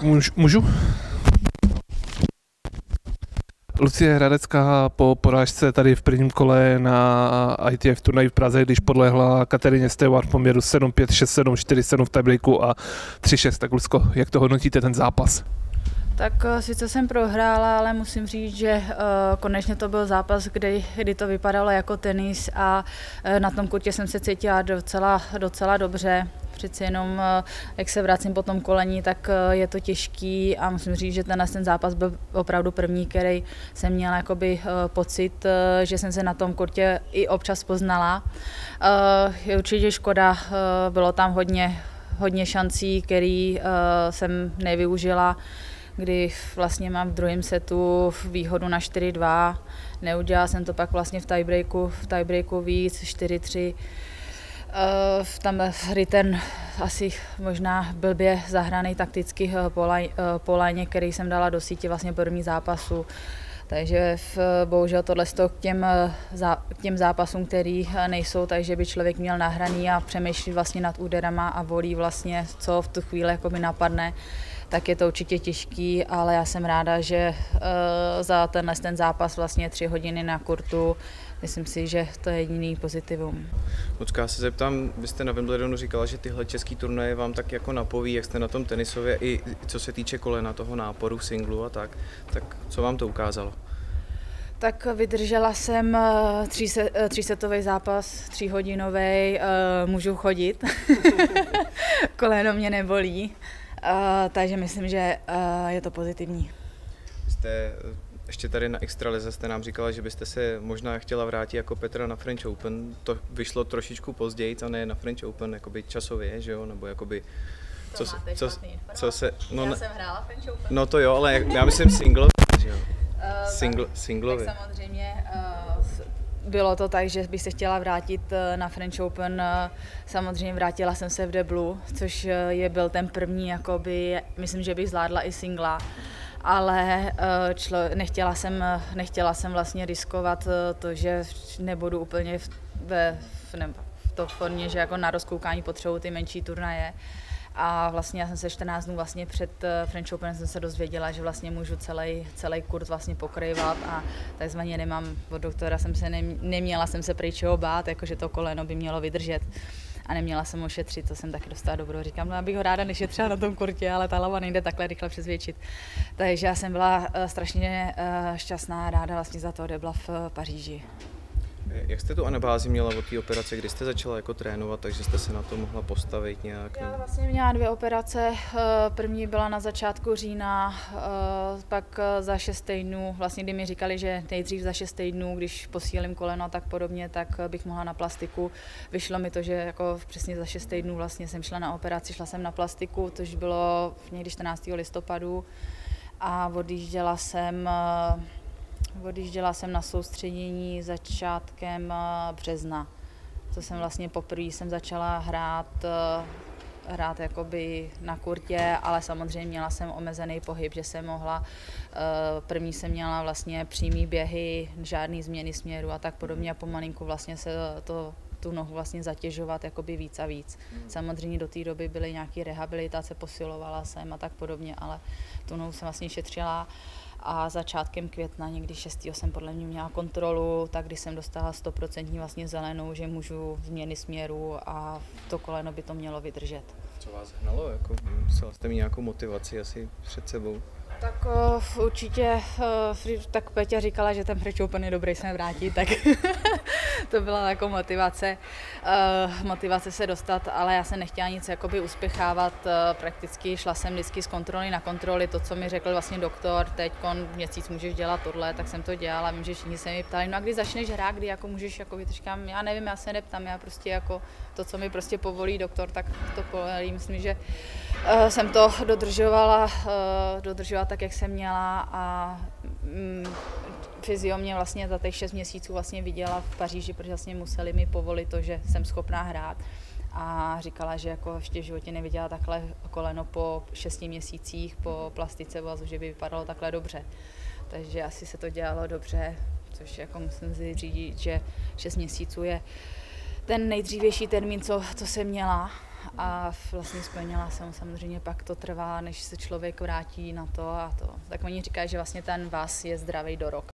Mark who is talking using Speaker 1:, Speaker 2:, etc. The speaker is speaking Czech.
Speaker 1: Můžu? Lucie Hradecká po porážce tady v prvním kole na ITF turnaji v Praze, když podlehla Kateřině Stewart v poměru 7-5, 6-7, 4-7 v tiebreaku a 3-6. Tak Lucko, jak to hodnotíte ten zápas?
Speaker 2: Tak sice jsem prohrála, ale musím říct, že konečně to byl zápas, kdy to vypadalo jako tenis a na tom kurtě jsem se cítila docela dobře. Přeci jenom, jak se vracím po tom kolení, tak je to těžký a musím říct, že ten zápas byl opravdu první, který jsem měla jakoby pocit, že jsem se na tom kurtě i občas poznala. Je určitě škoda, bylo tam hodně šancí, které jsem nevyužila, kdy vlastně mám v druhém setu výhodu na 4-2. Neudělala jsem to pak vlastně v tiebreaku víc, 4-3. Tam return asi možná blbě zahraný takticky po lajně, který jsem dala do sítě vlastně první zápasu. Takže bohužel tohle k těm zápasům, který nejsou, takže by člověk měl nahraný a přemýšlí vlastně nad úderama a volí vlastně, co v tu chvíli jakoby napadne, tak je to určitě těžký, ale já jsem ráda, že za ten zápas vlastně 3 hodiny na kurtu, myslím si, že to je jediný pozitivum.
Speaker 3: Lucka, já se zeptám, vy jste na Wimbledonu říkala, že tyhle český turnaje vám tak jako napoví, jak jste na tom tenisově, i co se týče kolena, toho náporu v singlu a tak co vám to ukázalo?
Speaker 2: Tak vydržela jsem třísetový zápas, 3hodinový, můžu chodit, koleno mě nebolí, takže myslím, že je to pozitivní.
Speaker 3: Jste ještě tady na Extralize jste nám říkala, že byste se možná chtěla vrátit jako Petra na French Open. To vyšlo trošičku později, a ne na French Open, jakoby časově, že jo, nebo jakoby co se
Speaker 2: já jsem hrála French Open.
Speaker 3: No to jo, ale já myslím singlově, že jo. Singlově.
Speaker 2: Tak samozřejmě bylo to tak, že bych se chtěla vrátit na French Open. Samozřejmě vrátila jsem se v deblu, což byl ten první, jakoby, myslím, že bych zvládla i singla. Ale nechtěla jsem vlastně riskovat to, že nebudu úplně v to formě, že jako na rozkoukání potřebuji ty menší turnaje. A vlastně já jsem se 14 dnů vlastně před French Open jsem se dozvěděla, že vlastně můžu celý kurz vlastně pokrývat a takzvaně nemám, od doktora neměla jsem se prý čeho bát, jakože to koleno by mělo vydržet. A neměla jsem ho šetřit, to jsem taky dostala dobro. Říkám, no, abych ho ráda nešetřila na tom kurtě, ale ta hlava nejde takhle rychle přesvědčit. Takže já jsem byla strašně šťastná a ráda vlastně za to debla v Paříži.
Speaker 3: Jak jste tu anabázi měla od té operace, kdy jste začala jako trénovat, takže jste se na to mohla postavit nějak?
Speaker 2: Já vlastně měla 2 operace. První byla na začátku října, pak za 6 týdnů, vlastně kdy mi říkali, že nejdřív za 6 týdnů, když posílím koleno a tak podobně, tak bych mohla na plastiku. Vyšlo mi to, že jako přesně za 6 týdnů vlastně jsem šla na operaci, šla jsem na plastiku, což bylo někdy 14. listopadu a odjížděla jsem na soustředění začátkem března. To jsem vlastně poprvé jsem začala hrát jakoby na kurtě, ale samozřejmě měla jsem omezený pohyb, že jsem mohla, první jsem měla vlastně přímý běhy, žádný změny směru a tak podobně a pomalinku vlastně se tu nohu vlastně zatěžovat jakoby víc a víc. Samozřejmě do té doby byly nějaké rehabilitace, posilovala jsem a tak podobně, ale tu nohu jsem vlastně šetřila. A začátkem května, někdy 6. jsem podle mě měla kontrolu, tak když jsem dostala 100% vlastně zelenou, že můžu změny směru a to koleno by to mělo vydržet.
Speaker 3: Co vás hnalo? Jako, jste mít nějakou motivaci asi před sebou?
Speaker 2: Tak určitě, tak Peťa říkala, že ten French Open je dobrý se vrátit, tak to byla jako motivace se dostat, ale já jsem nechtěla nic jakoby uspěchávat, prakticky šla jsem vždycky z kontroly na kontroly, to, co mi řekl vlastně doktor, teď měsíc můžeš dělat tohle, tak jsem to dělala, vím, že všichni se mi ptali, no a když začneš hrát, kdy jako můžeš, jako říkám, já nevím, já se neptám, já prostě jako to, co mi prostě povolí doktor, tak to povolí, myslím, že jsem to dodržovala tak, jak jsem měla a fyzio mě vlastně za těch 6 měsíců vlastně viděla v Paříži, protože vlastně museli mi povolit to, že jsem schopná hrát a říkala, že jako ještě v životě neviděla takhle koleno po 6 měsících po plastice vazu, že by vypadalo takhle dobře. Takže asi se to dělalo dobře, což jako musím si říct, že 6 měsíců je ten nejdřívější termín, co jsem měla. a vlastně splnila jsem. Samozřejmě pak to trvá, než se člověk vrátí na to a to. Tak oni říkají, že vlastně ten vaz je zdravý do roka.